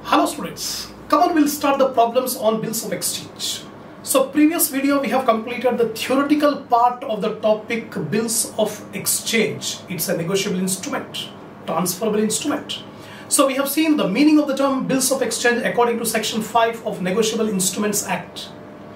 Hello students, come on, we'll start the problems on bills of exchange. So previous video we have completed the theoretical part of the topic bills of exchange. It's a negotiable instrument, transferable instrument. So we have seen the meaning of the term bills of exchange according to section 5 of Negotiable Instruments Act.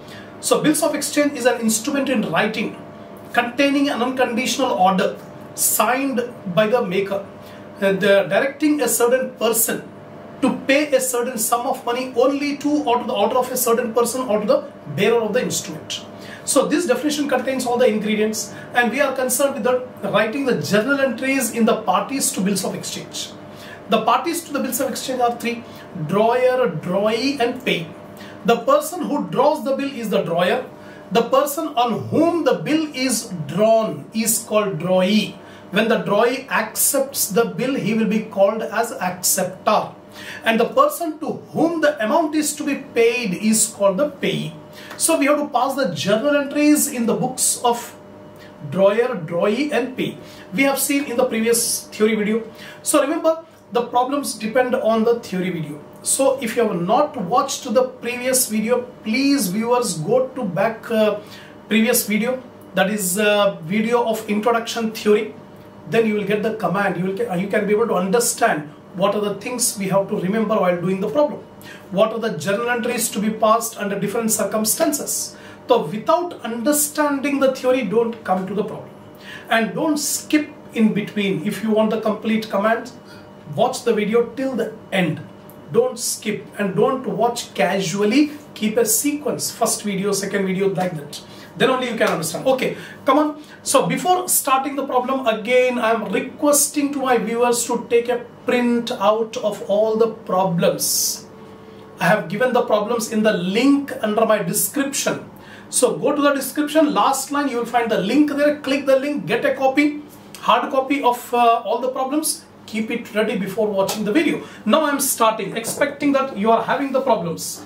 So bills of exchange is an instrument in writing containing an unconditional order signed by the maker, directing a certain person to pay a certain sum of money only to or to the order of a certain person or to the bearer of the instrument. So this definition contains all the ingredients, and we are concerned with the writing the journal entries in the parties to bills of exchange. The parties to the bills of exchange are three: drawer, drawee and payee. The person who draws the bill is the drawer. The person on whom the bill is drawn is called drawee. When the drawee accepts the bill, he will be called as acceptor. And the person to whom the amount is to be paid is called the payee. So we have to pass the journal entries in the books of drawer, drawee and payee. We have seen in the previous theory video. So remember, the problems depend on the theory video. So if you have not watched the previous video, please viewers go to back previous video, that is video of introduction theory. Then you will get the command, you can be able to understand what are the things we have to remember while doing the problem. What are the journal entries to be passed under different circumstances. So without understanding the theory, don't come to the problem. And don't skip in between. If you want the complete command, watch the video till the end. Don't skip and don't watch casually. Keep a sequence. First video, second video, like that. Then only you can understand. Okay, come on. So before starting the problem, again I am requesting to my viewers to take a print out of all the problems. I have given the problems in the link under my description. So go to the description, last line you will find the link there. Click the link, get a copy, hard copy of all the problems. Keep it ready before watching the video. Now I am starting, expecting that you are having the problems.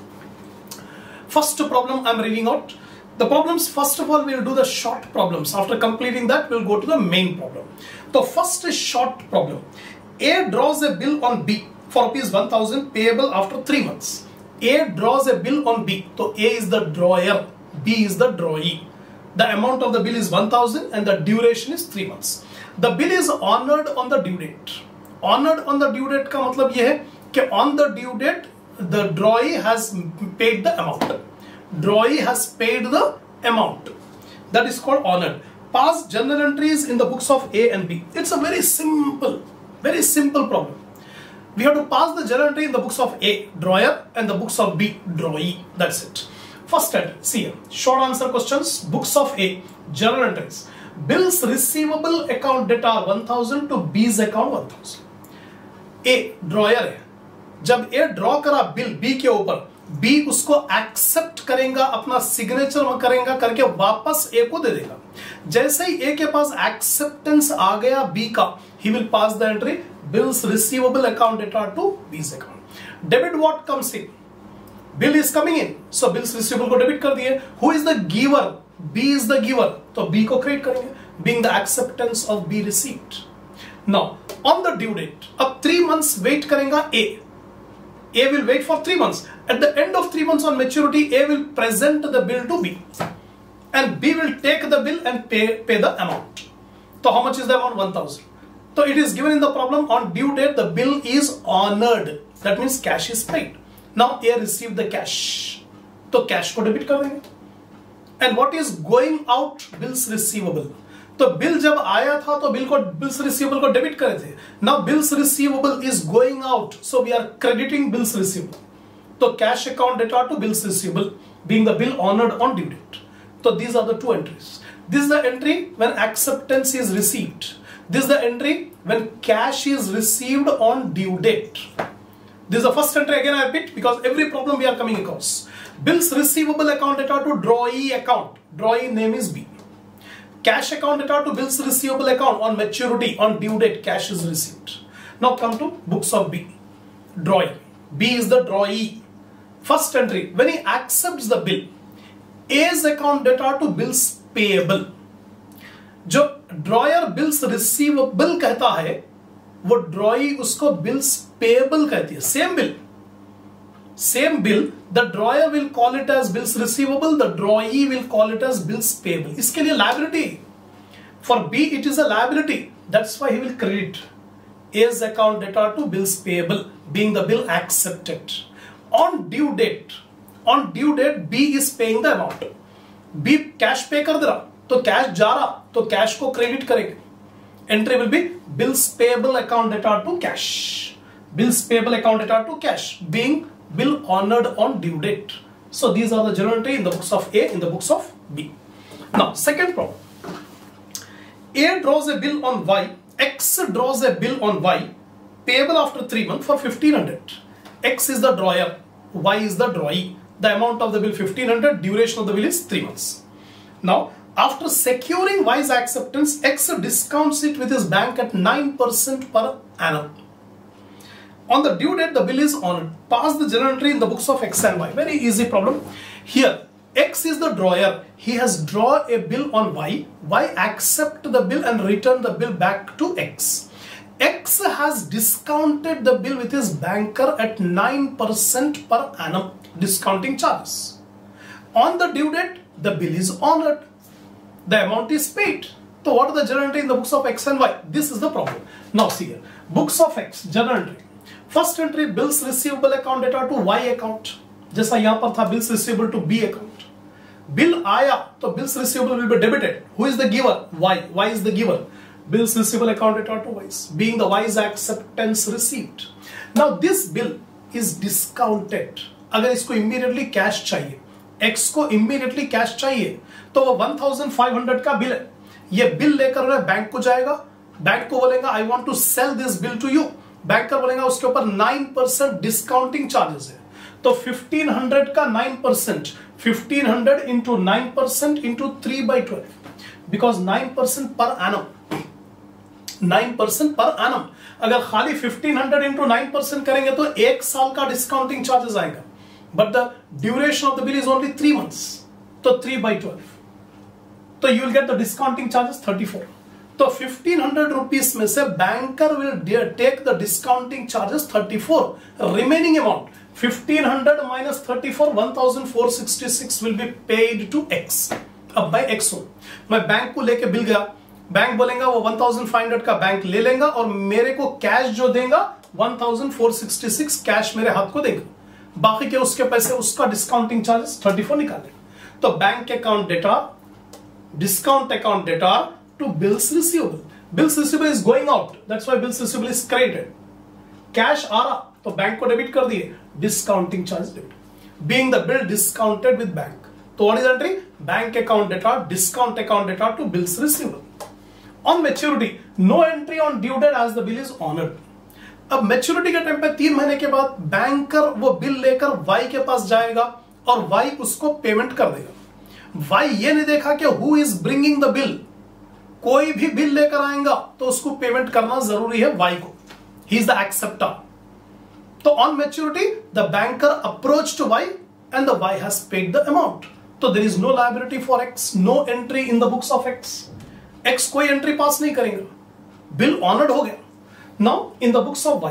First problem I am reading out. The problems, first of all, we will do the short problems. After completing that, we will go to the main problem. So first is short problem. A draws a bill on B for ₹1,000 payable after 3 months. A draws a bill on B. So A is the drawer, B is the drawee. The amount of the bill is 1,000 and the duration is 3 months. The bill is honored on the due date. Honored on the due date का मतलब ये है कि on the due date the drawee has paid the amount. Drawee has paid the amount. That is called honored. Pass journal entries in the books of A and B. It's a very simple problem. We have to pass the journal entry in the books of A, drawer, and the books of B, drawee. That's it. First entry, see here. Short answer questions. Books of A, journal entries. Bills receivable account debtor 1,000 to B's account 1,000. A drawer है. जब A draw करा bill B के ऊपर, B उसको accept करेगा, अपना signature करेगा करके वापस A को दे देगा. जैसे ही A के पास एक्सेप्टेंस आ गया B का, he will pass the entry bills receivable account debtor to B's account. Debit what comes in? Bill is coming in, so bills receivable को डेबिट कर दिए. Who is the giver? B is the giver, तो B को create करेंगे, being the acceptance of B received. Now on the due date, अब 3 months wait करेगा A. A will wait for 3 months. At the end of 3 months on maturity, A will present the bill to B. And B will take the bill and pay the amount. So how much is the amount? 1,000. So it is given in the problem on due date the bill is honored. That means cash is paid. Now A received the cash. So cash को debit कर देंगे. And what is going out? Bills receivable. तो bill जब आया था तो bills receivable को debit करे थे. Now bills receivable is going out, so we are crediting bills receivable. तो cash account debtor to bills receivable, being the bill honoured on due date. तो these are the two entries. This is the entry when acceptance is received. This is the entry when cash is received on due date. This is the first entry. Again I repeat, because every problem we are coming across. Bills receivable account debtor to drawee account. Drawee name is B. Cash account debtor to bills receivable account on maturity, on due date, cash is received. Now come to books of B. Drawee. B is the drawee. First entry, when he accepts the bill, A's account debtor to bills payable. जो drawer bills receivable कहता है, वो drawee उसको bills payable कहती है. Same bill, same bill, the drawer will call it as bills receivable, the drawee will call it as bills payable. इसके लिए liability. For B it is a liability. That's why he will credit A's account debtor to bills payable, being the bill accepted. On due date B is paying the amount. B cash pay कर दे रहा, तो cash जा रहा, तो cash को credit करेंगे. Entry will be bills payable account debtor to cash. Bills payable account debtor to cash, being bill honored on due date. So these are the journal entry in the books of A, in the books of B. Now second problem. A draws a bill on Y, X draws a bill on Y, payable after 3 months for 1500. X is the drawer, Y is the drawee. The amount of the bill 1500, duration of the bill is 3 months. Now, after securing Y's acceptance, X discounts it with his bank at 9% per annum. On the due date, the bill is honored. Pass the journal entry in the books of X and Y. Very easy problem. Here, X is the drawer. He has drawn a bill on Y. Y accept the bill and return the bill back to X. X has discounted the bill with his banker at 9% per annum discounting charges. On the due date, the bill is honored. The amount is paid. So what are the journal entry in the books of X and Y? This is the problem. Now see here. Books of X, journal entry. First entry, bills receivable account debtor to Y account. जैसा यहाँ पर था bills receivable to B account. Bill आया तो bills receivable will be debited. Who is the giver? Y. Y is the giver. Bills receivable account debtor to Y, being the Y's acceptance received. Now this bill is discounted. अगर इसको immediately cash चाहिए, X को immediately cash चाहिए, तो वो 1500 का bill है. ये बिल लेकर वह बैंक को जाएगा. बैंक को बोलेगा I want to sell this bill to you. Banker बोलेगा उसके ऊपर 9% डिस्काउंटिंग चार्जेस है. तो 1500 का 9%, 1500 into 9% into 3/12, because 9% per annum. 9% per annum. अगर खाली 1500 into 9% करेंगे तो 1 साल का डिस्काउंटिंग चार्जेस आएगा. But the duration of the bill is only 3 months. तो 3/12. तो you will get the discounting charges 34. तो 1500 rupees में से banker will take the discounting charges 34. Remaining amount 1500 minus 34, 1466 will be paid to X. अब by X हो, मैं bank को लेके बिल गया, बैंक बोलेगा वो 1500 का बैंक ले लेगा और मेरे को कैश जो देगा 1466 कैश मेरे हाथ को देगा. बाकी के उसके पैसे उसका डिस्काउंटिंग चार्जेस 34 निकाले. तो bank account debtor, discount account debtor to bills receivable. Bills receivable is going out. That's why bills receivable is credited. Cash आ रहा तो बैंक को डेबिट कर दिए. Discounting charge debit. Being the bill discounted with bank. तो what is entry? Bank account data, discount account data to bills receivable. On maturity, no entry on due date as the bill is honored. अब maturity के time पे 3 महीने के बाद banker वो bill लेकर Y के पास जाएगा और Y उसको पेमेंट कर देगा. Y ये नहीं देखा कि who is bringing the bill. कोई भी बिल लेकर आएगा तो उसको पेमेंट करना जरूरी है Y को. He is the acceptor. तो on maturity, the banker approached Y and the Y has paid the amount. तो there is no liability for X, no entry in the books of X. X कोई entry pass नहीं करेगा. Bill honoured हो गया. Now in the books of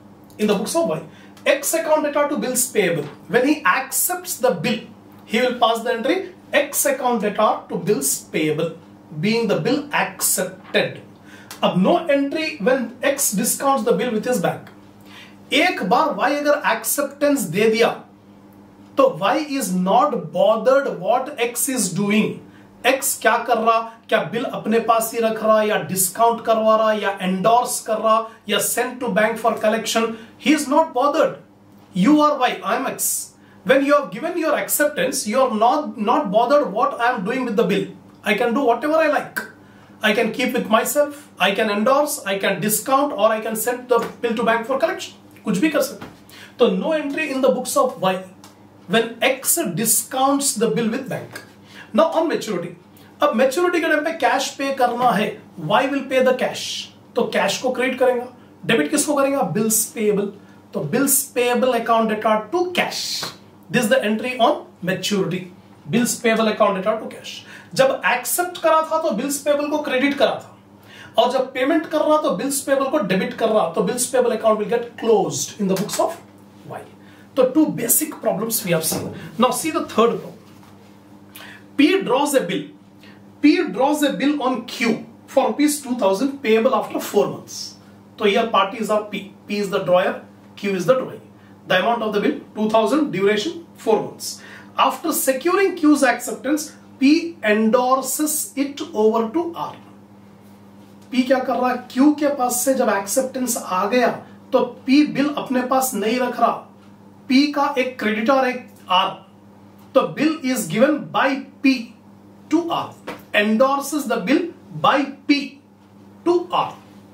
Y, X account data to bills payable. When he accepts the bill, he will pass the entry X account data to bills payable, being the bill accepted. अब no entry when X discounts the bill with his bank. एक बार Y अगर acceptance दे दिया तो Y is not bothered what X is doing. X क्या कर रहा, क्या bill अपने पास ही रख रहा या डिस्काउंट करवा रहा या एंडोर्स कर रहा या send to bank for collection. He is not bothered. You are Y, I am X. When you have given your acceptance, you are not bothered what I am doing with the bill. I can do whatever I like. I can keep with myself, I can endorse, I can discount, or I can send the bill to bank for collection. कुछ भी कर सकते. तो no entry in the books of Y when X discounts the bill with bank. Now on maturity. अब maturity के time पे cash pay करना है. Y will pay the cash. तो कैश को क्रेडिट करेगा. डेबिट किसको करेगा? Bills payable. तो bills payable account debtor to cash. This is the entry on maturity. Bills payable account debtor to cash. जब एक्सेप्ट करा था तो बिल्स पेएबल को क्रेडिट करा था और जब पेमेंट कर रहा तो बिल्स पेएबल को डेबिट कर रहा. तो bills payable account will get closed in the books of Y. तो two basic problems we have seen. Now see the third problem. P draws a bill. P draws a bill on Q for rupees 2000 payable after 4 months. So here parties are P. P is the drawer, Q is the drawee. The amount of the bill 2000, duration 4 months. After securing Q's acceptance, P endorses it over to R. P क्या कर रहा है? Q के पास से जब acceptance आ गया तो P bill अपने पास नहीं रख रहा. P का एक क्रेडिटर एक R. तो bill is given by P to R. Endorses the bill by P to R.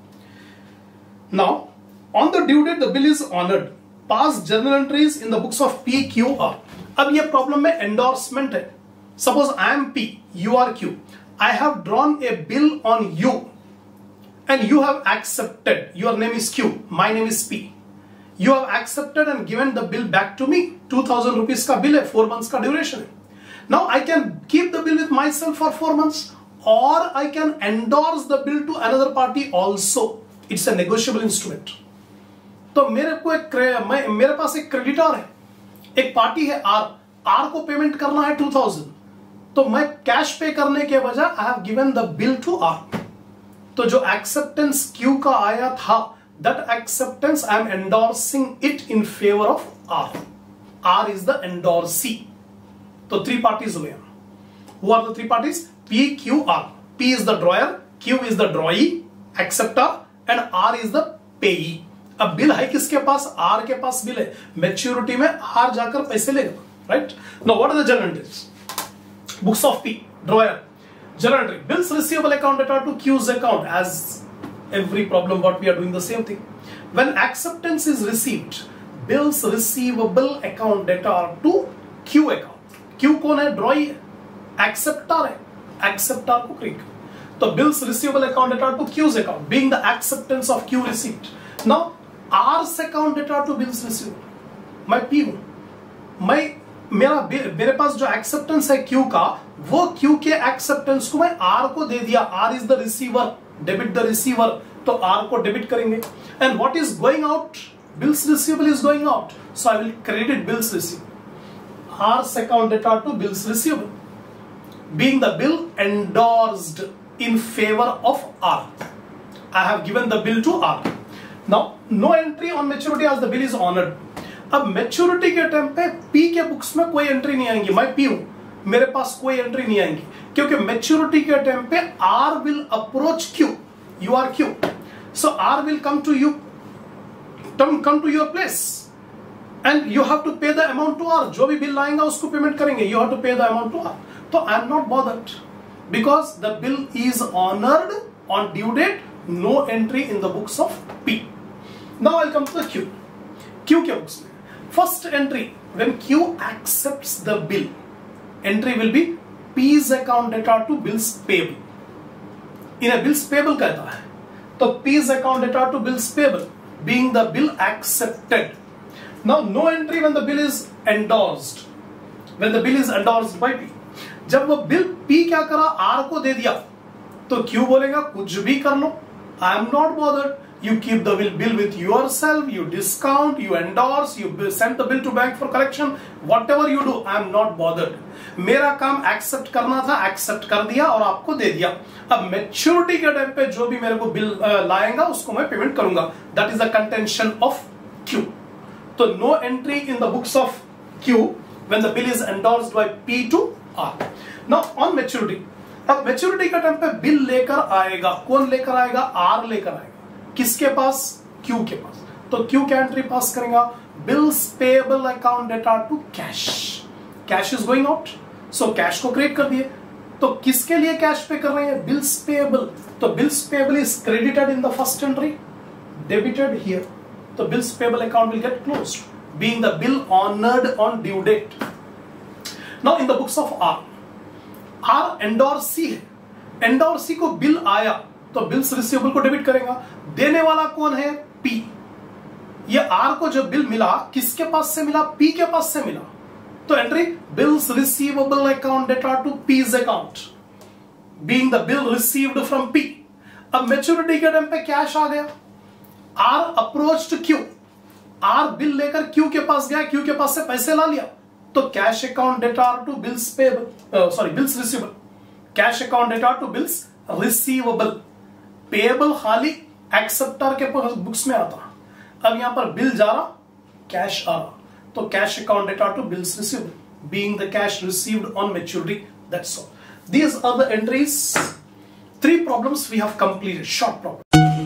Now, on the due date, the bill is honored. Pass journal entries in the books of P, Q, R. अब ये problem में endorsement है. Suppose I am P, you are Q. I have drawn a bill on you, and you have accepted. Your name is Q. My name is P. You have accepted and given the bill back to me. 2000 rupees का bill है, 4 months का duration है. Now I can keep the bill with myself for 4 months, or I can endorse the bill to another party also. It's a negotiable instrument. तो मेरे पास एक creditor है, एक party है R को पेमेंट करना है 2000. तो मैं कैश पे करने के बजाय I have given the bill to R. तो जो एक्सेप्टेंस Q का आया था, that acceptance I am endorsing it in favor of R. R is the endorsee. तो 3 parties हुए. Who are the 3 parties? P, Q, R. P is the drawer, Q is the drawee, acceptor, and R is the payee. अब bill है किसके पास? R के पास bill है. Maturity में R जाकर पैसे लेगा. Right? Now what are the journal entries? Books of P, drawer. Journal entry. Bills receivable account data to Q's account. As every problem what we are doing the same thing. When acceptance is received, bills receivable account data to Q account. Q कौन है? Drawee है. Acceptor है. Acceptor को click. तो bills receivable account data to Q's account, being the acceptance of Q receipt. Now R's account data to bills receivable. मैं P हूँ. मेरे पास जो एक्सेप्टेंस है Q का, वो Q के एक्सेप्टेंस को मैं R को दे दिया. R is the receiver, debit the receiver, तो R को डेबिट करेंगे. And what is going out? Bills receivable is going out, so I will credit bills receivable. R's account data to bills receivable, being the bill endorsed in favor of R. I have given the bill to R. Now no entry on maturity as the bill is honored. अब maturity के time पे P के books में कोई entry नहीं आएंगी. मैं P हूं, मेरे पास कोई एंट्री नहीं आएंगी, क्योंकि मैच्योरिटी के टाइम पे R will approach Q. You are Q, so R will come to you, come to your place, and you have to pay the amount to R. जो भी बिल आएगा उसको पेमेंट करेंगे. You have to pay the amount to R. तो I am not bothered because the bill is honored on due date. No entry in the books of P. Now I'll come to the Q. Q के books में first entry, when Q accepts the bill, entry will be P's account data to bills payable. इन्हें bills payable कहता है. तो P's account data to bills payable, being the bill accepted. Now no entry when the bill is endorsed. When the bill is endorsed by P. जब वो bill P क्या करा? R को दे दिया, तो Q बोलेगा कुछ भी कर लो, I am not bothered. You keep the bill with yourself, you discount, you endorse, you send the bill to bank for collection, whatever you do, I am not bothered. मेरा काम accept करना था, accept कर दिया और आपको दे दिया. अब मैच्योरिटी के टाइम पे जो भी मेरे को बिल लाएगा उसको मैं पेमेंट करूंगा. That is the contention of Q. तो no entry in the books of Q when the bill is endorsed by P to R. Now on maturity, अब मैच्योरिटी के टाइम पे बिल लेकर आएगा. कौन लेकर आएगा? R लेकर आएगा. किसके पास? Q के पास. तो Q क्या एंट्री पास करेगा? Bills payable account data to cash. Cash is going out, so cash को क्रिएट कर दिए. तो किसके लिए कैश पे कर रहे हैं? Bills payable. तो Bills payable is credited in the first entry, debited here. तो Bills payable account will get closed, being the bill honored on due date. Now in the books of R endorsee है. Endorsee को bill आया तो bills receivable को debit करेगा. देने वाला कौन है? P. ये R को जो बिल मिला किसके पास से मिला? P के पास से मिला. तो entry bills receivable account debtor to P's account, being the bill received from P. अब मैच्योरिटी के टाइम पे कैश आ गया. R approached Q. R bill लेकर क्यू के पास गया, क्यू के पास से पैसे ला लिया, तो cash account debtor to bills payable, bills receivable, cash account debtor to bills receivable. Payable खाली एक्सेप्टर के बुक्स में आता, अब यहां पर बिल जा रहा, कैश आ रहा, तो cash account debtor to bills receivable being the cash received on maturity. That's all. These are the entries. 3 problems we have completed. Short problem.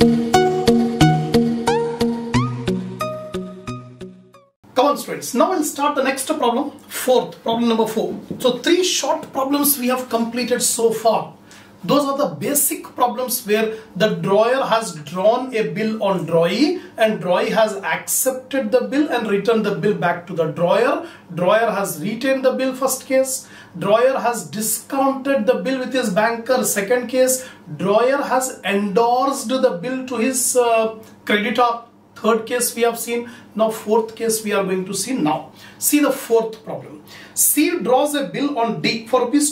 Come on students, now we'll start the next problem, problem number 4. So 3 short problems we have completed so far. Those are the basic problems where the drawer has drawn a bill on drawee and drawee has accepted the bill and returned the bill back to the drawer. Drawer has retained the bill, first case. Drawer has discounted the bill with his banker, second case. Drawer has endorsed the bill to his creditor. Third case we have seen. Now fourth case we are going to see now. See the fourth problem. C draws a bill on D for rupees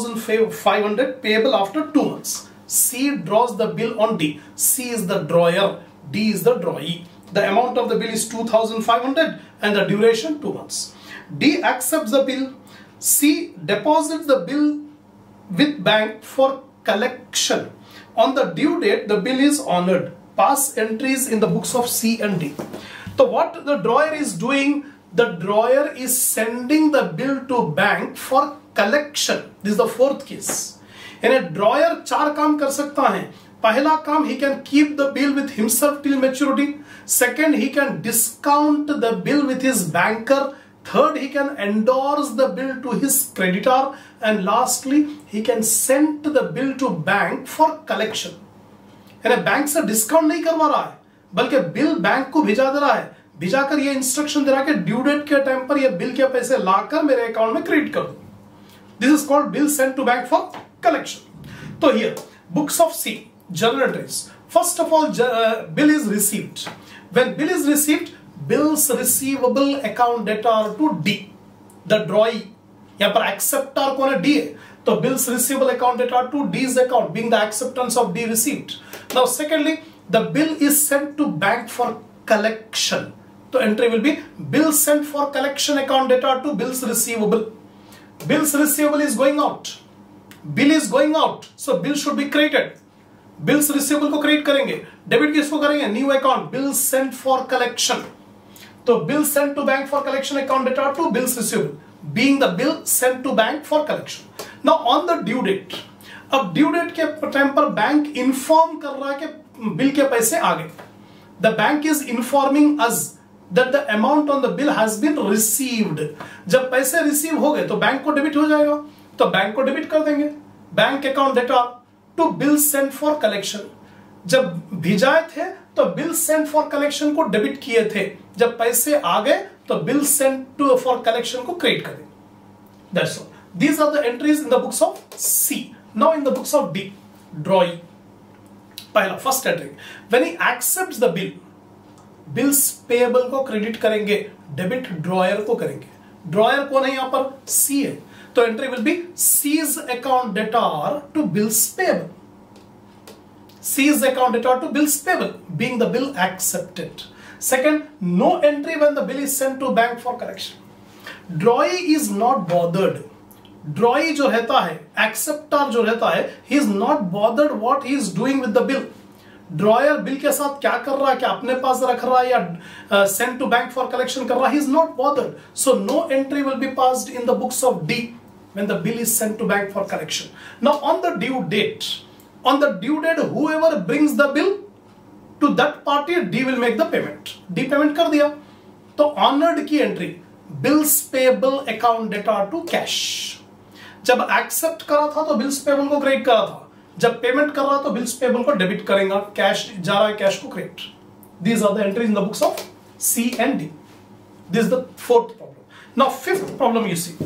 2,500 payable after 2 months. C draws the bill on D. C is the drawer, D is the drawee. The amount of the bill is 2,500 and the duration 2 months. D accepts the bill. C deposits the bill with bank for collection. On the due date, the bill is honored. Pass entries in the books of C and D. So what the drawer is doing, the drawer is sending the bill to bank for collection. This is the fourth case. In a drawer 4 काम कर सकता है. पहला काम, he can keep the bill with himself till maturity. Second, he can discount the bill with his banker. Third, he can endorse the bill to his creditor. And lastly, he can send the bill to bank for collection. यानी bank से discount नहीं करवा रहा है, बल्कि bill bank को भिजा दे रहा है, भिजाकर ये इंस्ट्रक्शन दे रहा है कि ड्यू डेट के टाइम पर ये बिल के पैसे लाकर मेरे अकाउंट में क्रेडिट कर दो. This is called bill sent to bank for collection. तो here books of C, journal entries. First of all, bill is received. When bill is received, bills receivable account debtor to D, the drawee. यहां पर acceptor कौन है? D है, तो bills receivable account data to D's account, being the acceptance of D received. Now secondly, the bill is sent to bank for collection. So entry will be bill sent for collection account data to bills receivable. Bills receivable is going out, bill is going out, so bill should be created. Bills receivable को create करेंगे, debit किसको करेंगे? New account, bill sent for collection. तो bill sent to bank for collection account data to bills receivable, being the bill sent to bank for collection. Now on the due date, अब due date के time पर bank inform कर रहा है कि bill के पैसे आ गए. The bank is informing us that the amount on the bill has been received. जब पैसे रिसीव हो गए तो बैंक को डेबिट हो जाएगा, तो बैंक को डेबिट कर देंगे. Bank account debtor to bill sent for collection. जब भिजाए थे तो बिल सेंट फॉर कलेक्शन को डेबिट किए थे, जब पैसे आ गए तो bill sent to for collection को क्रेडिट कर देंगे. That's all. These are the entries in the books of C. Now in the books of D, drawee. पहला first entry, when he accepts the bill, bills payable को credit करेंगे, debit drawer को करेंगे. Dryer कौन है? यहाँ पर C है, तो entry will be C's account data to bills payable. C's account data to bills payable, being the bill accepted. Second, no entry when the bill is sent to bank for collection. Drawee is not bothered. ड्रॉई जो रहता है, acceptor जो रहता है, he is not bothered what he is doing with the bill. Drawer bill के साथ क्या कर रहा है, क्या अपने पास रख रहा है या send to bank for collection कर रहा है, he is not bothered. So no entry will be passed in the books of D when the bill is sent to bank for collection. Now on the due date, whoever brings the bill to that party, D will make the payment. D payment कर दिया, तो honoured की entry bills payable account debtor to cash. जब accept करा था तो bills payable को credit करा था, जब पेमेंट कर रहा तो बिल्स पेबल को डेबिट करेगा, कैश जा रहा है, कैश को credit. These are the entries in the books of C and D. This is the fourth problem. Now fifth problem you see.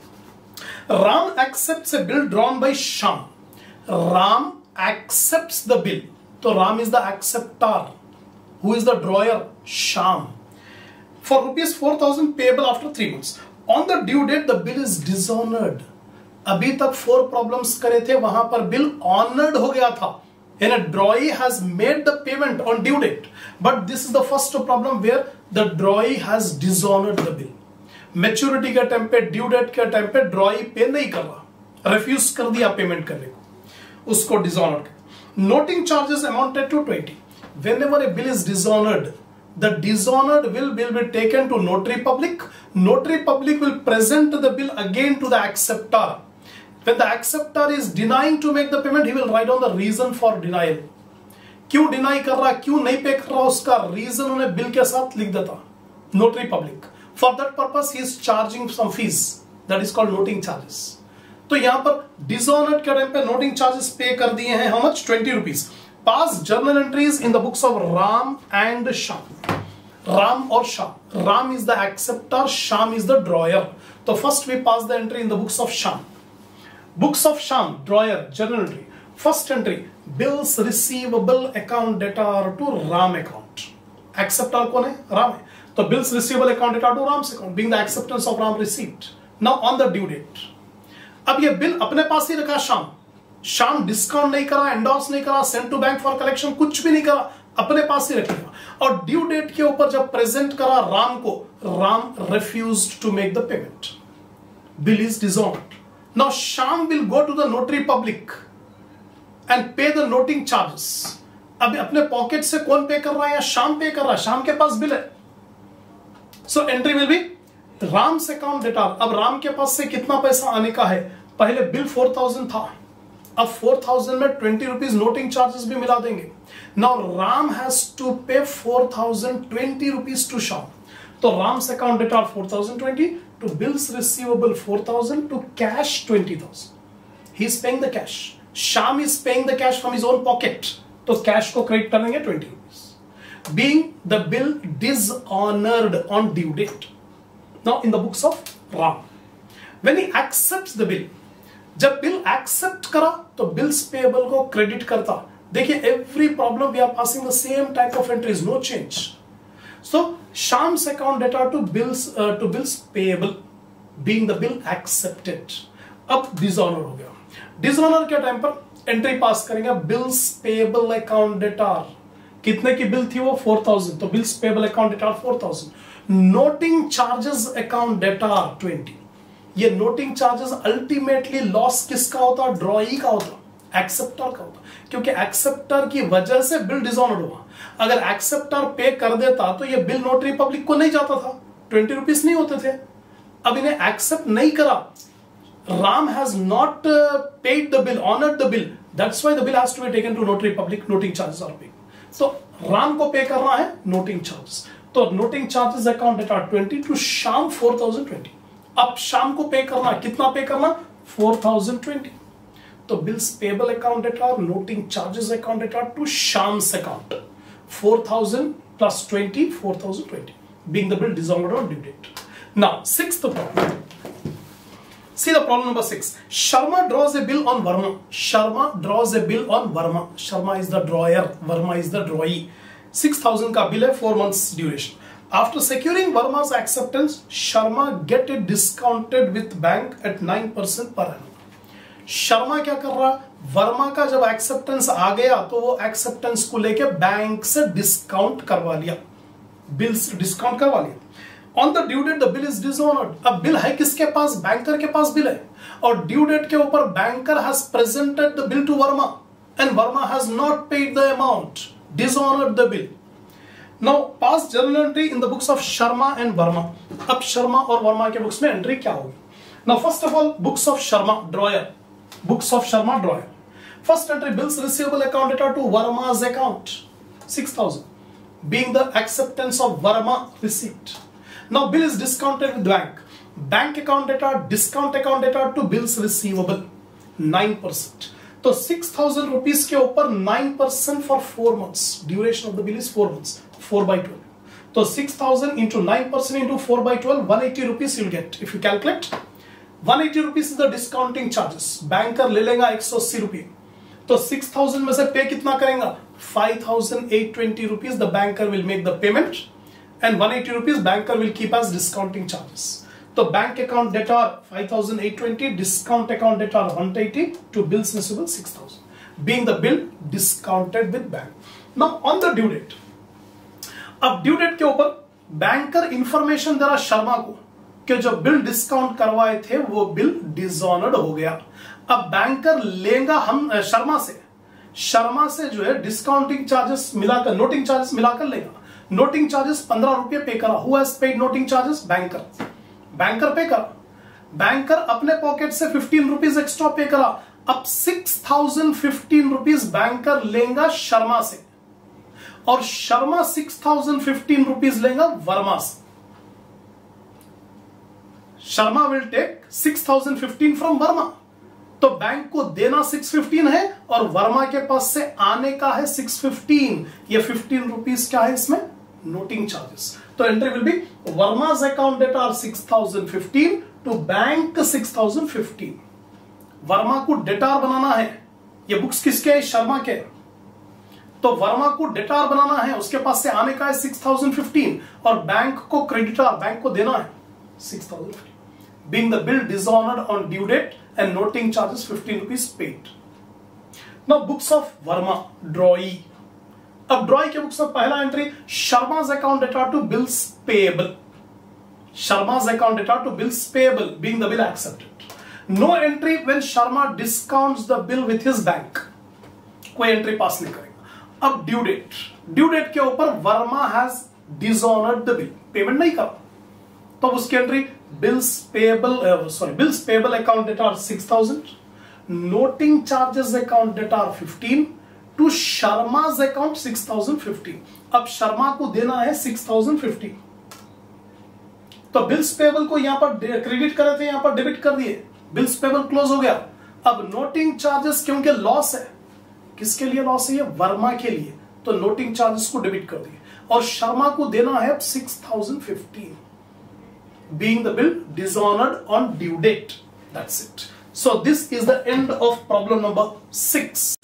Ram accepts a bill drawn by Shyam. Ram accepts the bill, तो Ram is the acceptor. Who is the drawer? Shyam. For rupees 4,000 payable after 3 months. On the due date the bill is dishonoured. अभी तक 4 problems करे थे, वहां पर bill honoured हो गया था. And a drawee has made the payment on due date, but this is the first problem where the drawee has dishonored the bill. Maturity के टाइम पे, ड्यू डेट के टाइम पे ड्रॉई पे नहीं कर रहा, रिफ्यूज कर दिया पेमेंट करने को, उसको डिसऑनर कर. Noting charges amounted to 20. Whenever a bill is dishonored, the dishonored bill will be taken to notary public. Notary public will present the bill again to the acceptor. When the acceptor is denying to make the payment, he will write down the reason for denial. क्यों deny कर रहा, क्यों नहीं पे कर रहा, उसका reason उन्हें बिल के साथ लिख देता notary public. For that purpose he is charging some fees, that is called noting charges. तो यहां पर डिसऑनर्ड के टाइम पे नोटिंग चार्जेस पे कर दिए हैं. How much? 20 rupees. Pass journal entries in the books of Ram and Shyam. Ram और Shyam. Ram is the acceptor, Shyam is the drawer. तो first we pass the entry in the books of Shyam. Books of Sham, drawer, journal entry. First entry, bills receivable account debtor to Ram account. Acceptor कौन है? Ram है. तो bills receivable account debtor to Ram's account, being the acceptance of Ram receipt. Now on the due date. अब ये bill अपने पास ही रखा शाम. शाम डिस्काउंट नहीं करा, एंडोर्स नहीं करा, send to bank for collection, कुछ भी नहीं करा, अपने पास ही रखेगा. और ड्यू डेट के ऊपर जब प्रेजेंट करा राम को, Ram refused to make the payment. Bill is dishonoured. Now Sham will go to the notary public and pay the noting charges. अभी अपने पॉकेट से कौन पे कर रहा है या शाम पे कर रहा है? शाम के पास बिल है. So entry will be Ram's account debtor. अब राम के पास से कितना पैसा आने का है? पहले बिल 4000 था, अब 4000 में 20 रुपीज नोटिंग चार्जेस भी मिला देंगे. Now Ram has to pay 4020 rupees to Sham. तो Ram's account debtor 4020 to bills receivable 4000 to cash 20,000. He is paying the cash. Sham is paying the cash from his own pocket. तो cash को credit करेंगे 20 rupees. Being the bill dishonored on due date. Now in the books of Ram, when he accepts the bill, जब bill accept करा तो bills payable को credit करता. देखिए every problem we are passing the same type of entries, no change. So Sham's account debtor to bills payable, being the bill accepted. अब dishonour हो गया. Dishonour के टाइम पर एंट्री पास करेंगे बिल्स पेएबल अकाउंट डेटर. कितने की bill थी वो? 4000. तो bills payable account debtor 4000. Noting charges account debtor 20. ये नोटिंग चार्जेस अल्टीमेटली लॉस किसका होता? ड्रॉई का होता, एक्सेप्टर का होता, क्योंकि एक्सेप्टर की वजह से बिल डिसऑनर्ड हुआ. अगर एक्सेप्टर पे कर देता तो ये बिल नोटरी पब्लिक को नहीं जाता था, 20 रुपीज नहीं होते थे. अब इन्हें एक्सेप्ट नहीं करा. Ram has not paid the bill, honoured the bill, that's why the bill has to be taken to notary public. Noting charges are paid. तो राम को पे करना है नोटिंग चार्जेस. तो noting charges account debtor 20 to Sham 4020. अब शाम को pay करना, कितना पे करना? 4020. तो bills payable account debtor, noting charges account debtor to Sham's account 4000 plus 20, 4020, being the bill dishonored on due date. Now, sixth problem. See the problem number 6. Sharma draws a bill on Verma. Sharma draws a bill on Verma. Sharma is the drawer, Verma is the drawee. 6000 का bill है, 4 months duration. After securing Verma's acceptance, Sharma get it discounted with bank at 9% per annum. Sharma क्या कर रहा? वर्मा का जब acceptance आ गया तो वो एक्सेप्टेंस को लेके बैंक से डिस्काउंट करवा लिया, बिल्स डिस्काउंट करवा लिया. On the due date the bill is dishonoured. अब बिल है किसके पास? बैंकर के पास बिल है, और ड्यू डेट के ऊपर banker has presented the bill to Verma and Verma has not paid the amount, dishonoured the bill. Now pass journal entry in the books of Sharma and Verma. अब शर्मा और वर्मा के बुक्स में एंट्री क्या होगी? Now first of all books of Sharma drawer. Books of Sharma drawer. First entry, bills receivable account debtor to Verma's account 6000, being the acceptance of Verma receipt. Now bill is discounted with bank. Bank account debtor, discount account debtor to bills receivable 9%. तो 6000 rupees के ऊपर 9% for 4 months. Duration of the bill is 4 months. 4/12. तो 6000 into 9% into 4/12, 180 rupees you'll get. If you calculate, 180 rupees is the discounting charges. Banker ले लेगा 180 रुपये. तो 6000 में से पे कितना करेगा? 5820 rupees. The banker will make the payment and 180 rupees banker will keep as discounting charges. तो bank account debtor 5820, discount account debtor 180 to bills receivable 6000. being the bill discounted with bank. Now on the due date, अब due date के ऊपर banker information दे रहा शर्मा को कि जो bill discount करवाए थे वो बिल डिसऑनर्ड हो गया। अब बैंकर लेगा हम शर्मा से जो है डिस्काउंटिंग चार्जेस मिलाकर, नोटिंग चार्जेस मिलाकर लेगा। नोटिंग चार्जेस 15 रुपये पे करा। Who has paid noting charges? Banker pay करा। बैंकर अपने पॉकेट से 15 रुपीज एक्स्ट्रा पे करा। अब 6015 रुपीज बैंकर लेगा शर्मा से और शर्मा 6015 रुपीज लेगा वर्मा से। Sharma will take 6015 from Verma, तो बैंक को देना 615 है और वर्मा के पास से आने का है 615। ये 15 रुपीज क्या है इसमें? Noting charges. तो entry will be Verma's account data are 6015 to bank 6015। Verma को डेटार बनाना है। ये बुक्स किसके है? शर्मा के। तो वर्मा को डेटार बनाना है, उसके पास से आने का है 6015 और बैंक को क्रेडिटर, बैंक को देना है 6015। Being the bill dishonored on due date and noting charges 15 rupees paid. Now books of Verma, drawee. अब ड्रॉई के बुक्स में पहला entry Sharma's account data to bills payable. Sharma's account data to bills payable being the bill accepted. No entry when Sharma discounts the bill with his bank. कोई entry pass नहीं करेगा। अब due date के ऊपर Verma has dishonoured the bill, payment नहीं करा, तो उसकी entry bills payable account data are 6000, noting charges account data are 15 to Sharma's account 6015। अब शर्मा को देना है 6015, तो बिल्स पेबल को यहां पर क्रेडिट कर रहे थे, यहां पर डेबिट कर दिए, बिल्स पेबल क्लोज हो गया। अब नोटिंग चार्जेस क्योंकि लॉस है, किसके लिए लॉस है? ये वर्मा के लिए, तो नोटिंग चार्जेस को डेबिट कर दिए और शर्मा को देना है 6015, being the bill dishonored on due date. That's it. So this is the end of problem number 6.